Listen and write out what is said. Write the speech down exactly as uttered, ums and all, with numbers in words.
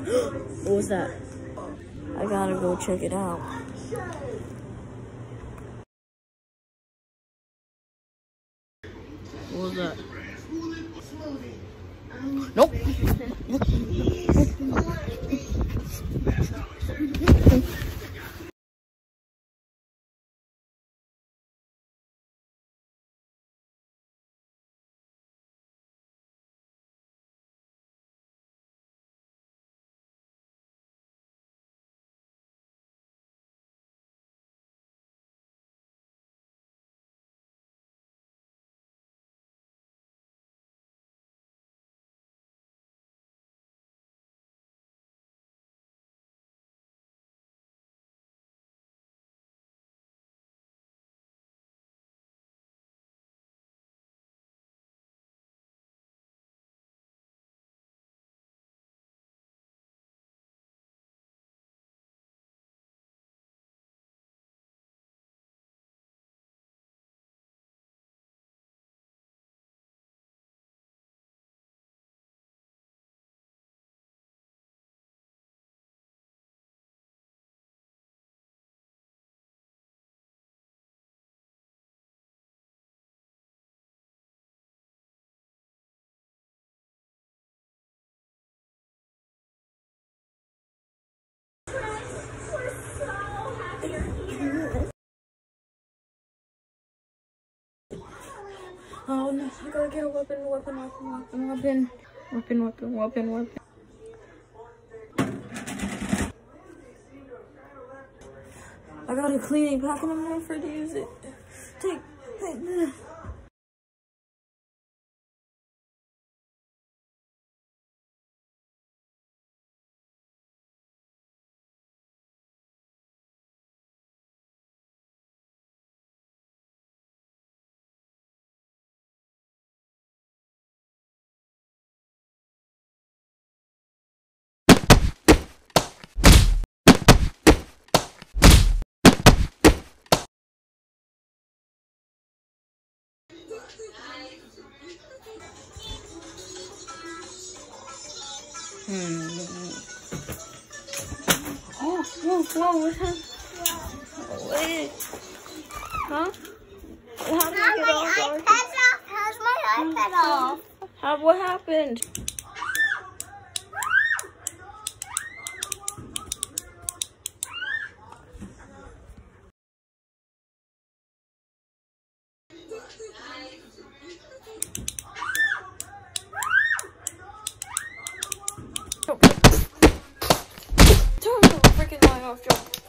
What was that? I gotta go check it out. What was that? Nope. Oh no, I gotta get a weapon, weapon, weapon, weapon, weapon, weapon, weapon, weapon, weapon. I got a cleaning pack and I'm not afraid to use it. Take, take. Hmm. Oh, whoa, whoa, what happened? Oh, wait. Huh? How did I get off? iPad's off. How's my iPad off? How, what happened? Turn the freaking light off, Joe.